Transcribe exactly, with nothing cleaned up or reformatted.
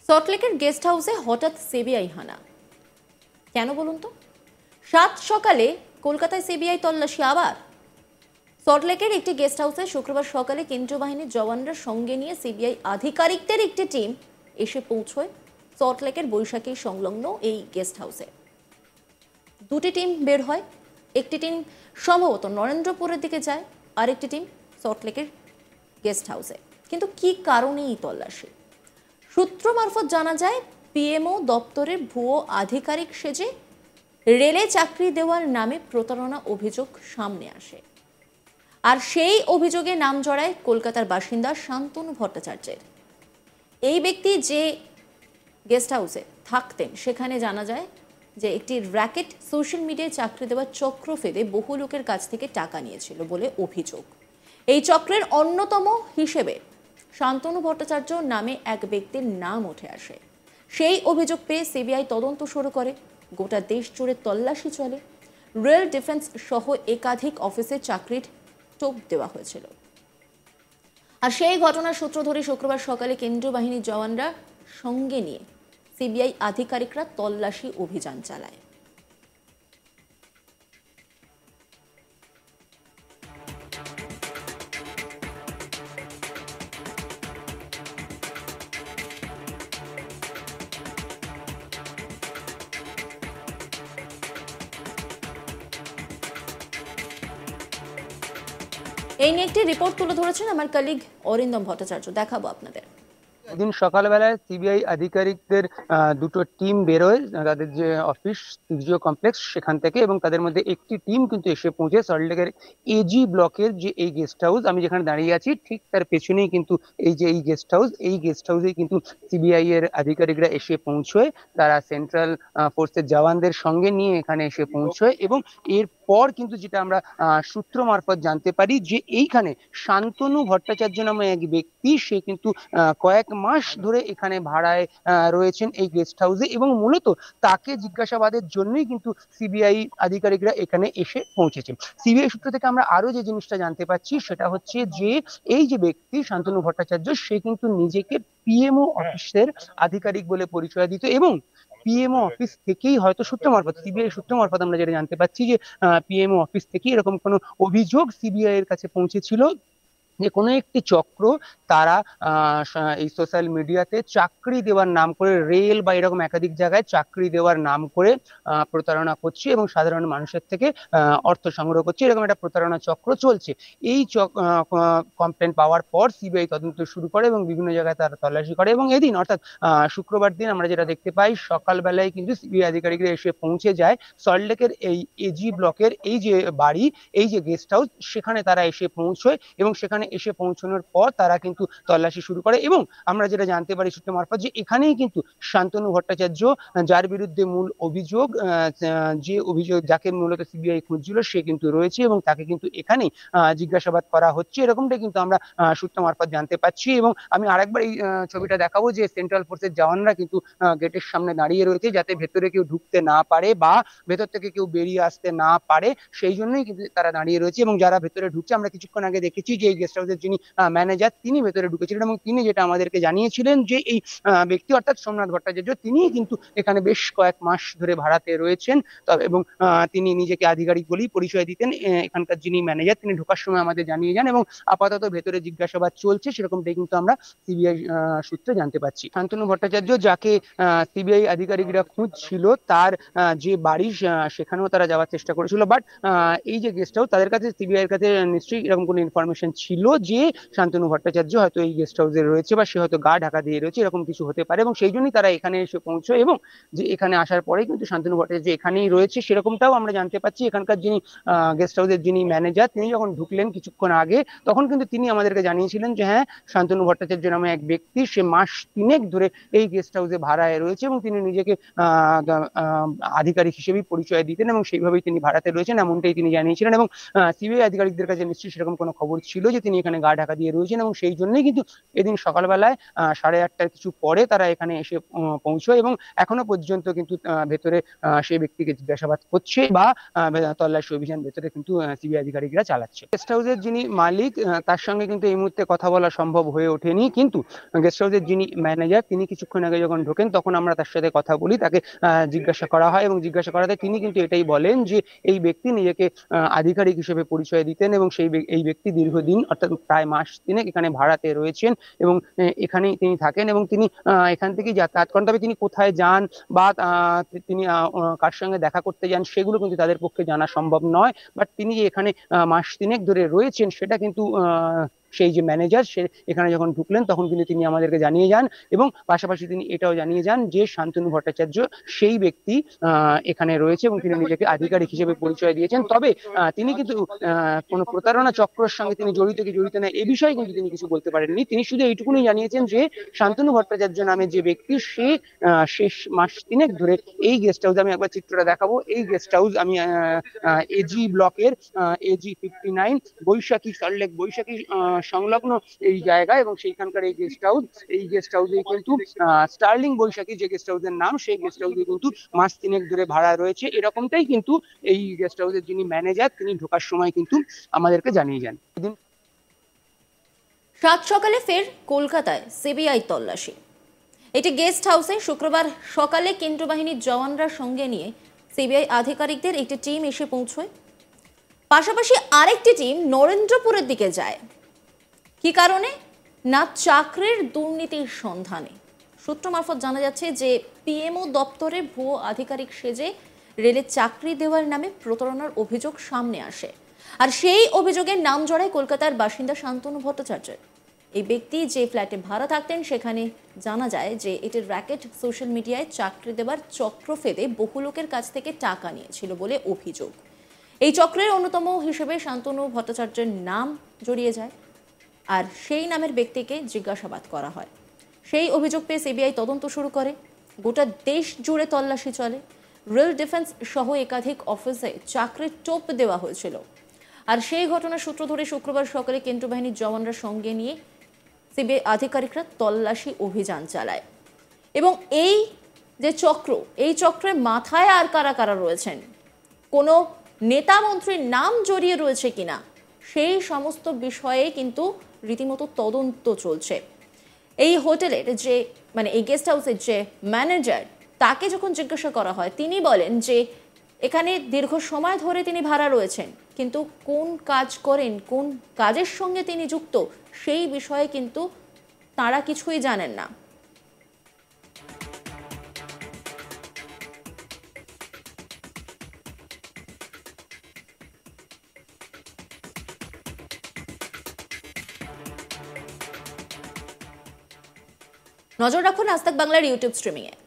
সল্টলেকের গেস্ট হাউসে হঠাৎ সিবিআই হানা, কেন বলুন তো? সাত সকালে কলকাতায় সিবিআই তল্লাশি আবার। সল্টলেকের একটি গেস্ট হাউসে শুক্রবার সকালে কেন্দ্রীয় বাহিনীর জওয়ানরা সঙ্গে নিয়ে সিবিআই আধিকারিকদের একটি টিম এসে পৌঁছয় সল্টলেকের বৈশাখী সংলগ্ন এই গেস্ট হাউসে। দুটি টিম বের হয়, একটি টিম সম্ভবত নরেন্দ্রপুরের দিকে যায়, আরেকটি টিম সল্টলেকের গেস্ট হাউসে। কিন্তু কি কারণে এই তল্লাশি? সূত্র মারফত জানা যায়, পিএমও দপ্তরের ভুয়ো আধিকারিক সেজে রেলে চাকরি দেওয়ার নামে প্রতারণা অভিযোগ সামনে আসে। আর সেই অভিযোগে নাম জড়ায় কলকাতার বাসিন্দা শান্তনু ভট্টাচার্যের। এই ব্যক্তি যে গেস্ট হাউসে থাকতেন সেখানে জানা যায় যে একটি র্যাকেট সোশ্যাল মিডিয়ায় চাকরি দেওয়ার চক্র ফেলে বহু লোকের কাছ থেকে টাকা নিয়েছিল বলে অভিযোগ। এই চক্রের অন্যতম হিসেবে শান্তনু ভট্টাচার্য নামে এক ব্যক্তির নাম উঠে আসে। সেই অভিযোগ পেয়ে সিবিআই তদন্ত শুরু করে। গোটা দেশ জুড়ে তল্লাশি চলে। রেল ডিফেন্স সহ একাধিক অফিসে চাকরির টোপ দেওয়া হয়েছিল। আর সেই ঘটনার সূত্র ধরে শুক্রবার সকালে কেন্দ্রীয় বাহিনীর জওয়ানরা সঙ্গে নিয়ে সিবিআই আধিকারিকরা তল্লাশি অভিযান চালায়। এই নিয়ে একটি রিপোর্ট তুলে ধরেছেন আমার কলিগ অরিন্দম ভট্টাচার্য, দেখাবো আপনাদের। এদিন সকালবেলায় সিবিআই আধিকারিকদের দুটো টিম বেরোয় তাদের যে অফিস সিজিও কমপ্লেক্স সেখান থেকে, এবং তাদের মধ্যে একটি টিম কিন্তু এসে পৌঁছে সল্টলেকের এজি ব্লকের যে এই গেস্ট হাউস, আমি যেখানে দাঁড়িয়ে আছি ঠিক তার পেছনেই কিন্তু এই যে এই গেস্ট হাউস, এই গেস্ট হাউসেই কিন্তু সিবিআই এর আধিকারিকরা এসে পৌঁছয়। তারা সেন্ট্রাল ফোর্সের জওয়ানদের সঙ্গে নিয়ে এখানে এসে পৌঁছয়, এবং এরপর কিন্তু যেটা আমরা সূত্র মারফত জানতে পারি যে এইখানে শান্তনু ভট্টাচার্য নামে এক ব্যক্তি, সে কিন্তু কয়েক মাস ধরে এখানে ভাড়ায় রয়েছেন এই গেস্ট হাউসে, এবং মূলত তাকে জিজ্ঞাসাবাদের জন্যই কিন্তু সিবিআই আধিকারিকরা এখানে এসে পৌঁছেছে। সিবিআই সূত্র থেকে আমরা আরো যে জিনিসটা জানতে পারছি সেটা হচ্ছে যে এই যে ব্যক্তি শান্তনু ভট্টাচার্য, সে কিন্তু নিজেকে পিএমও অফিসের আধিকারিক বলে পরিচয় দিত, এবং পিএমও অফিস থেকেই হয়তো সূত্র মারফত সিবিআই সূত্র মারফত আমরা যেটা জানতে পারছি যে পিএমও অফিস থেকে এরকম কোনো অভিযোগ সিবিআই এর কাছে পৌঁছেছিল যে কোনো একটি চক্র তারা এই সোশ্যাল মিডিয়াতে চাকরি দেওয়ার নাম করে, রেল বা এরকম একাধিক জায়গায় চাকরি দেওয়ার নাম করে প্রতারণা করছে এবং সাধারণ মানুষের থেকে অর্থ সংগ্রহ করছে, এরকম একটা প্রতারণা চক্র চলছে। এই কমপ্লেন পাওয়ার পর সিবিআই তদন্ত শুরু করে এবং বিভিন্ন জায়গায় তারা তল্লাশি করে, এবং এদিন অর্থাৎ শুক্রবার দিন আমরা যেটা দেখতে পাই, সকালবেলায় কিন্তু সিবিআই আধিকারিকরা এসে পৌঁছে যায় সল্টলেকের এই এজি ব্লকের এই যে বাড়ি, এই যে গেস্ট হাউস, সেখানে তারা এসে পৌঁছয়, এবং সেখানে এসে পৌঁছানোর পর তারা কিন্তু তল্লাশি শুরু করে। এবং আমরা যেটা জানতে পারি সূত্র মারফত যে এখানেই কিন্তু শান্তনু ভট্টাচার্য, যার বিরুদ্ধে মূল অভিযোগ, যে অভিযোগ যাকে মূলত সিবিআই খুঁজছিল, সে কিন্তু রয়েছে এবং তাকে কিন্তু এখানেই জিজ্ঞাসাবাদ করা হচ্ছে, এরকমটাই কিন্তু আমরা সূত্র মারফত জানতে পাচ্ছি। এবং আমি আরেকবার এই ছবিটা দেখাবো যে সেন্ট্রাল ফোর্সের জওয়ানরা কিন্তু গেটের সামনে দাঁড়িয়ে রয়েছে যাতে ভেতরে কেউ ঢুকতে না পারে বা ভেতর থেকে কেউ বেরিয়ে আসতে না পারে, সেই জন্যই কিন্তু তারা দাঁড়িয়ে রয়েছে। এবং যারা ভেতরে ঢুকছে, আমরা কিছুক্ষণ আগে দেখেছি যে এই গেস্ট হাউসের যিনি ম্যানেজার তিনি ভেতরে ঢুকেছিলেন, এবং তিনি যেটা আমাদেরকে জানিয়েছিলেন যে এই ব্যক্তি অর্থাৎ সোমনাথ ভট্টাচার্য তিনি কিন্তু এখানে বেশ কয়েক মাস ধরে ভাড়াতে রয়েছেন, এবং তিনি নিজেকে আধিকারিক বলেই পরিচয় দিতেন। এখানকার যিনি ম্যানেজার তিনি ঢোকার সময় আমাদের জানিয়ে যান, এবং আপাতত ভেতরে জিজ্ঞাসাবাদ চলছে, সেরকমটাই কিন্তু আমরা সিবিআই সূত্রে জানতে পারছি। শান্তনু ভট্টাচার্য যাকে সিবিআই আধিকারিকরা খুঁজছিল, তার যে বাড়ি সেখানেও তারা যাওয়ার চেষ্টা করেছিল, বাট এই যে গেস্ট হাউস, তাদের কাছে সিবিআই এর কাছে নিশ্চয়ই এরকম কোনো ইনফরমেশন ছিল যে শান্তনু ভট্টাচার্য হয়তো এই গেস্ট হাউসে রয়েছে, বা সে হয়তো গা ঢাকা দিয়ে রয়েছে, এরকম কিছু হতে পারে, এবং সেই জন্যই তারা এখানে এসে পৌঁছয়। এবং যে এখানে আসার পরে কিন্তু শান্তনু ভট্টাচার্য এখানেই রয়েছে সেরকমটাও আমরা জানতে পাচ্ছি। এখানকার যিনি গেস্ট হাউসের যিনি ম্যানেজার, তিনি যখন ঢুকলেন কিছুক্ষণ আগে, তখন কিন্তু তিনি আমাদেরকে জানিয়েছিলেন যে হ্যাঁ, শান্তনু ভট্টাচার্য নামে এক ব্যক্তি, সে মাস তিনেক ধরে এই গেস্ট হাউসে ভাড়ায় রয়েছে, এবং তিনি নিজেকে আধিকারিক হিসেবেই পরিচয় দিতেন, এবং সেইভাবেই তিনি ভাড়াতে রয়েছেন, এমনটাই তিনি জানিয়েছিলেন। এবং সিবিআই আধিকারিকদের কাছে নিশ্চয়ই সেরকম কোনো খবর ছিল যে তিনি তিনি এখানে গা ঢাকা দিয়ে রয়েছেন এবং সেই জন্যই কিন্তু এদিন সকালবেলায় আহ সাড়ে আটটার কিছু পরে তারা এখানে এসে আহ, পৌঁছয় এবং এখনো পর্যন্ত কিন্তু আহ, ভেতরে আহ, সেই ব্যক্তিকে জিজ্ঞাসাবাদ করছে বা আহ, তল্লাশি অভিযান ভেতরে কিন্তু সিবিআই আধিকারিকরা চালাচ্ছে। গেস্ট হাউসের যিনি মালিক আহ, তার সঙ্গে কিন্তু এই মুহূর্তে কথা বলা সম্ভব হয়ে ওঠেনি, কিন্তু গেস্ট হাউসের যিনি ম্যানেজার তিনি কিছুক্ষণ আগে যখন ঢোকেন তখন আমরা তার সাথে কথা বলি, তাকে আহ, জিজ্ঞাসা করা হয় এবং জিজ্ঞাসা করাতে তিনি কিন্তু এটাই বলেন যে এই ব্যক্তি নিজেকে আহ, আধিকারিক হিসেবে পরিচয় দিতেন এবং সেই ব্য- এই ব্যক্তি দীর্ঘদিন অর্থাৎ প্রায় মাস তিনেক এখানে ভাড়াতে রয়েছেন এবং আহ, এখানেই তিনি থাকেন এবং তিনি আহ, এখান থেকেই যাতায়াত করেন। তবে তিনি কোথায় যান বা আহ, তিনি আহ, আহ, কার সঙ্গে দেখা করতে যান সেগুলো কিন্তু তাদের পক্ষে জানা সম্ভব নয়, বাট তিনি যে এখানে আহ, মাস তিনেক ধরে রয়েছেন সেটা কিন্তু আহ, সেই যে ম্যানেজার সে এখানে যখন ঢুকলেন তখন কিন্তু তিনি আমাদেরকে জানিয়ে যান এবং পাশাপাশি তিনি এটাও জানিয়ে যান যে শান্তনু ভট্টাচার্য সেই ব্যক্তি আহ, এখানে রয়েছে এবং তিনি নিজেকে আধিকারিক হিসেবে পরিচয় দিয়েছেন। তবে আহ, তিনি কিন্তু আহ, কোনো প্রতারণা চক্রের সঙ্গে তিনি জড়িত কি জড়িত না এ বিষয়ে কিন্তু তিনি কিছু বলতে পারেননি। তিনি শুধু এইটুকুনি জানিয়েছেন যে শান্তনু ভট্টাচার্য নামে যে ব্যক্তি সে আহ, শেষ মাস তিনেক ধরে এই গেস্ট হাউস, আমি একবার চিত্রটা দেখাবো, এই গেস্ট হাউস আমি এজি ব্লকের AG fifty nine Baishakhi Salt Lake Baishakhi আহ, সংলগ্ন এই জায়গা এবং সেইখানকার এই গেস্ট হাউস, এই গেস্ট হাউসে কিন্তু আহ, স্টার্লিং বৈশাখী যে গেস্ট হাউসের নাম সেই গেস্ট হাউসে কিন্তু মাস তিনেক ধরে ভাড়া রয়েছে, এরকমটাই কিন্তু এই গেস্ট হাউসের যিনি ম্যানেজার তিনি ঢোকার সময় কিন্তু আমাদেরকে জানিয়ে যান। সাত সকালে ফের কলকাতায় সিবিআই তল্লাশি। এটি গেস্ট হাউসে শুক্রবার সকালে কেন্দ্রীয় বাহিনীর জওয়ানরা সঙ্গে নিয়ে সিবিআই আধিকারিকদের একটি টিম এসে পৌঁছয়। পাশাপাশি আরেকটি টিম নরেন্দ্রপুরের দিকে যায়। কি কারণে? না চাকরির দুর্নীতির সন্ধানে। সূত্র মারফত জানা যাচ্ছে যে পিএমও দপ্তরে ভুয়ো আধিকারিক সেজে রেলে চাকরি দেওয়ার নামে প্রতারণার অভিযোগ সামনে আসে, আর সেই অভিযোগের নাম জড়ায় কলকাতার বাসিন্দা শান্তনু ভট্টাচার্যের। এই ব্যক্তি যে ফ্ল্যাটে ভাড়া থাকতেন সেখানে জানা যায় যে এটির র্যাকেট সোশ্যাল মিডিয়ায় চাকরি দেওয়ার চক্র ফেদে বহু লোকের কাছ থেকে টাকা নিয়েছিল বলে অভিযোগ। এই চক্রের অন্যতম হিসেবে শান্তনু ভট্টাচার্যের নাম জড়িয়ে যায়, আর সেই নামের ব্যক্তিকে জিজ্ঞাসাবাদ করা হয়। সেই অভিযোগ পেয়ে সিবিআই তদন্ত শুরু করে। গোটা দেশ জুড়ে তল্লাশি চলে। রেল ডিফেন্স সহ একাধিক অফিসে চাকরির টোপ দেওয়া হয়েছিল। আর সেই ঘটনার সূত্র ধরে শুক্রবার সকালে কেন্দ্রীয় বাহিনীর জওয়ানরা সঙ্গে নিয়ে সিবিআই আধিকারিকরা তল্লাশি অভিযান চালায় এবং এই যে চক্র, এই চক্রের মাথায় আর কারা কারা রয়েছেন, কোনো নেতা মন্ত্রীর নাম জড়িয়ে রয়েছে কিনা সেই সমস্ত বিষয়ে কিন্তু রীতিমতো তদন্ত চলছে। এই হোটেলের যে মানে এই গেস্ট হাউসের যে ম্যানেজার, তাকে যখন জিজ্ঞাসা করা হয় তিনি বলেন যে এখানে দীর্ঘ সময় ধরে তিনি ভাড়া রয়েছেন, কিন্তু কোন কাজ করেন, কোন কাজের সঙ্গে তিনি যুক্ত সেই বিষয়ে কিন্তু তারা কিছুই জানেন না। নজর রাখুন আজ তাক বাংলার ইউটিউব স্ট্রিমিংয়ে।